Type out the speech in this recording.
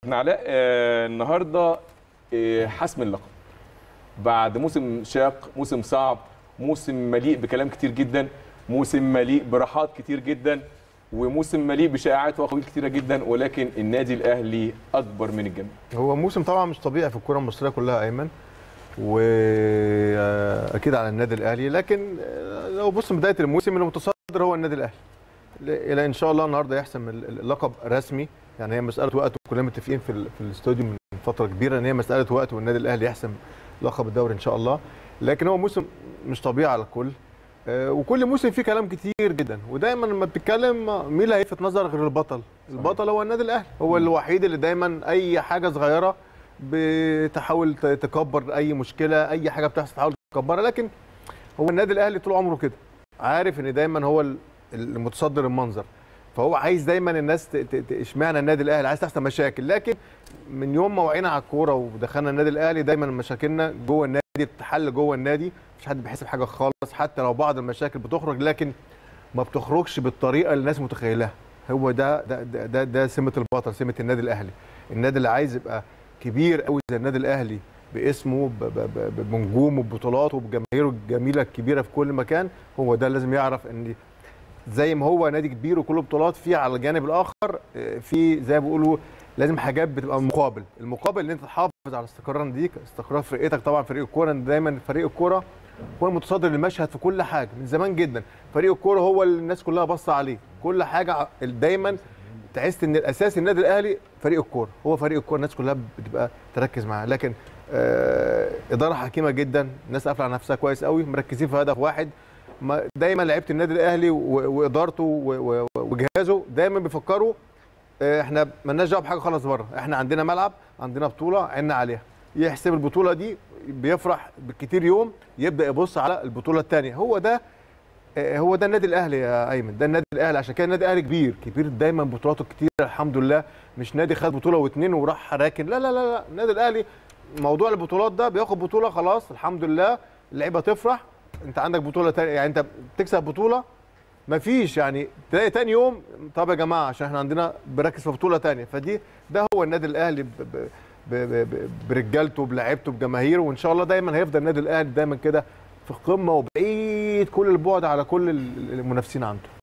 كابتن علاء النهارده حسم اللقب بعد موسم شاق، موسم صعب، موسم مليء بكلام كتير جدا، موسم مليء براحات كتير جدا، وموسم مليء بشائعات واقاويل كتيره جدا، ولكن النادي الاهلي اكبر من الجميع. هو موسم طبعا مش طبيعي في الكره المصريه كلها ايمن، واكيد على النادي الاهلي، لكن لو بص بدايه الموسم اللي متصدر هو النادي الاهلي، الى ان شاء الله النهارده يحسم اللقب رسمي. يعني هي مساله وقت، وكلنا متفقين في الاستوديو من فتره كبيره ان هي مساله وقت والنادي الاهلي يحسم لقب الدوري ان شاء الله. لكن هو موسم مش طبيعي على الكل، وكل موسم فيه كلام كتير جدا، ودايما لما بتتكلم مين اللي هيلفت نظرك غير البطل؟ البطل هو النادي الاهلي، هو الوحيد اللي دايما اي حاجه صغيره بتحاول تكبر، اي مشكله اي حاجه بتحصل تحاول تكبرها. لكن هو النادي الاهلي طول عمره كده، عارف ان دايما هو المتصدر المنظر، فهو عايز دايما الناس اشمعنى النادي الاهلي عايز تحصل مشاكل. لكن من يوم ما وعينا على الكوره ودخلنا النادي الاهلي دايما مشاكلنا جوه النادي بتتحل جوه النادي، مش حد بيحس بحاجه خالص، حتى لو بعض المشاكل بتخرج لكن ما بتخرجش بالطريقه اللي الناس متخيلها. هو ده سمه البطل، سمه النادي الاهلي. النادي اللي عايز يبقى كبير قوي زي النادي الاهلي باسمه بنجومه ببطولاته بجماهيره الجميله الكبيره في كل مكان، هو ده لازم يعرف ان زي ما هو نادي كبير وكله بطولات، في على الجانب الاخر في زي ما بيقولوا لازم حاجات بتبقى المقابل ان انت تحافظ على استقرار ناديك، استقرار فرقتك. طبعا فريق الكوره دايما فريق الكوره هو المتصدر للمشهد في كل حاجه من زمان جدا. فريق الكوره هو اللي الناس كلها باصه عليه، كل حاجه دايما تحس ان الاساس النادي الاهلي فريق الكوره، هو فريق الكوره الناس كلها بتبقى تركز معاه. لكن اداره حكيمه جدا، الناس قافله على نفسها كويس قوي، مركزين في هدف واحد. دايما لعيبه النادي الاهلي وادارته وجهازه دايما بيفكروا احنا مالناش دعوه بحاجه خالص بره، احنا عندنا ملعب، عندنا بطوله عنا عليها. يحسب البطوله دي بيفرح بالكتير يوم، يبدا يبص على البطوله الثانيه. هو ده النادي الاهلي يا ايمن، ده النادي الاهلي. عشان كده النادي الاهلي كبير دايما، بطولاته كتير الحمد لله، مش نادي خد بطوله واثنين وراح راكن، لا لا لا لا. النادي الاهلي موضوع البطولات ده بياخد بطوله خلاص الحمد لله، اللعيبه تفرح، انت عندك بطوله تانية، يعني انت بتكسب بطوله مفيش يعني تلاقي تاني يوم طب يا جماعه عشان احنا عندنا بركز في بطوله تانية. ده هو النادي الاهلي برجالته بلاعيبته بجماهيره، وان شاء الله دايما هيفضل النادي الاهلي دايما كده في قمه وبعيد كل البعد على كل المنافسين عنده.